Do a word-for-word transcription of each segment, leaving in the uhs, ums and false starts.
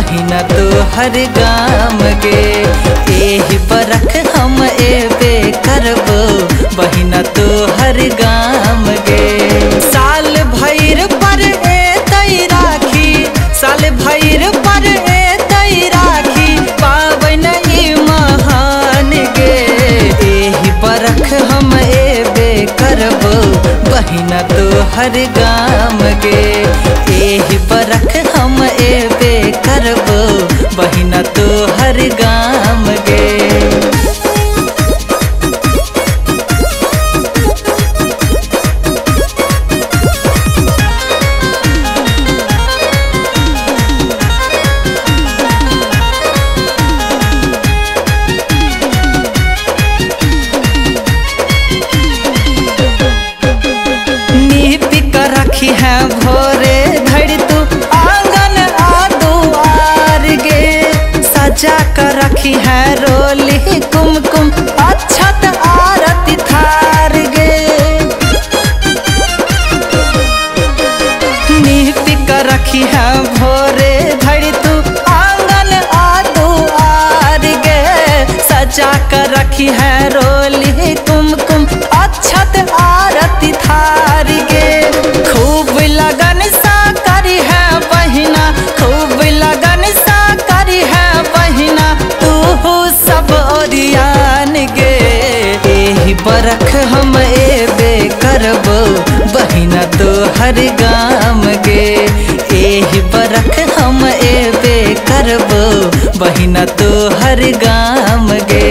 बहिना तो हर गाम गे। एही बरख हम एबे करबो बहिना तो हर गाम गे। साल भैर पर एतै राखी, साल भैर पर एतै राखी, पाबन ई महान गे। एही बरख हम एबे करबो बहिना तो हर गाम गे। एही बरख हम एबे करबो बहिना तो हर गाम गे। रखी है भोरे धड़ तू आंगन आ दुआर गे। सजा कर रखी है रोली कुमकुम अक्षत आरती थार गे। नीपी कर रखी है भोरे धड़ तू आंगन आ दुआर गे। सजा कर रखी है रोली कुमकुम अक्षत आरती थार गे। खूब लगन सा करी है बहिना, खूब लगन सा करी है बहिना, तू सब ओरियान गे। एही बरख हम एबे करबो बहिना तो हर गाम गे। एही बरख हम एबे करबो बहिना तो हर गाम गे।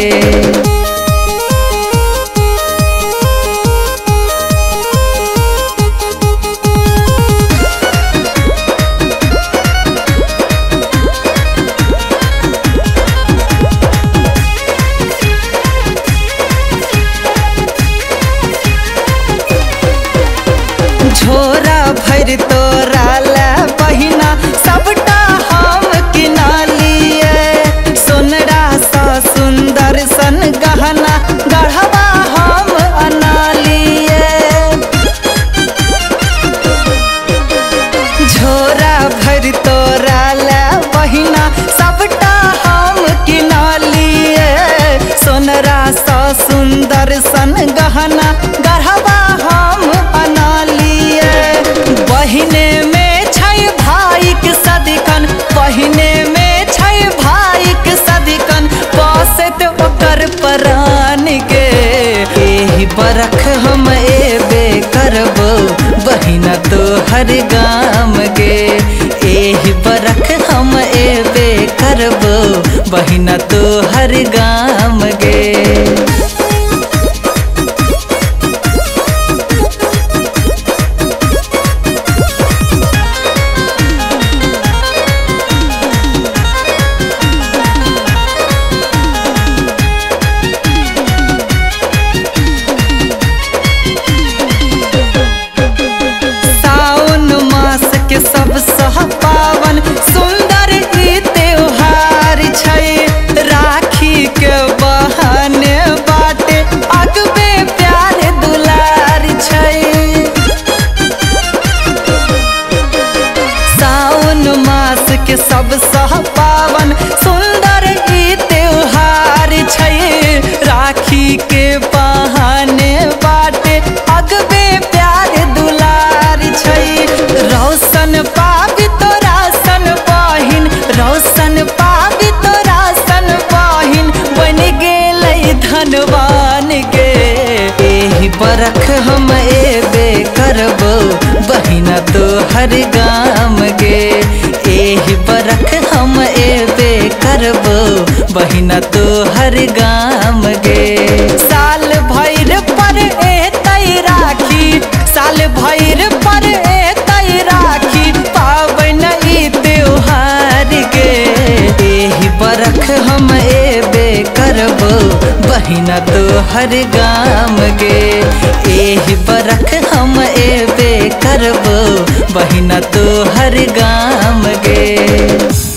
झोरा भर तोरा ला बहिना सबटा हम किना लिए। सोनरा सा सुंदर सन गहना गढ़वा हम अना लिए। झोरा भर तोरा ला बहिना सबटा हम किना लिए। सोनरा सा सुंदर सन गहना गढ़वा हम अना लिए। बहिने में छै भाई के सदिकन, बहिने में छै भाई के सदिकन, बसत ओकर प्राण गे। एही बरख हम एबे करबो बहिना तो हर गाम गे। एही बरख हम एबे करबो बहिना तो हर गाम गे। के सब सह पावन सुंदर ई त्योहार छै। राखी के बहाने बाटे अगबे प्यार दुलार छै। सावन मास के सब सह पावन सुंदर ई त्योहार छै। राखी के बहाने बाटे अगबे प्यार दुलार छै। रोशन पाबी तोरा सन बहिन, रोशन पाबी तोरा सन बहिन, बन गेलै धनवान गे। एही बरख हम एबे करबो बहिना तो हर गाम गे। एही बरख हम एबे करबो बहिना तो हर गाम गे। साल भैर पर एतै राखी, साल भैर पर एतै राखी, पाबन ई त्योहार गे। एही बरख हम एबे करबो बहिना तो हर गाम गे। एही बरख हम एबे करबो बहिना तो हर गाम गे।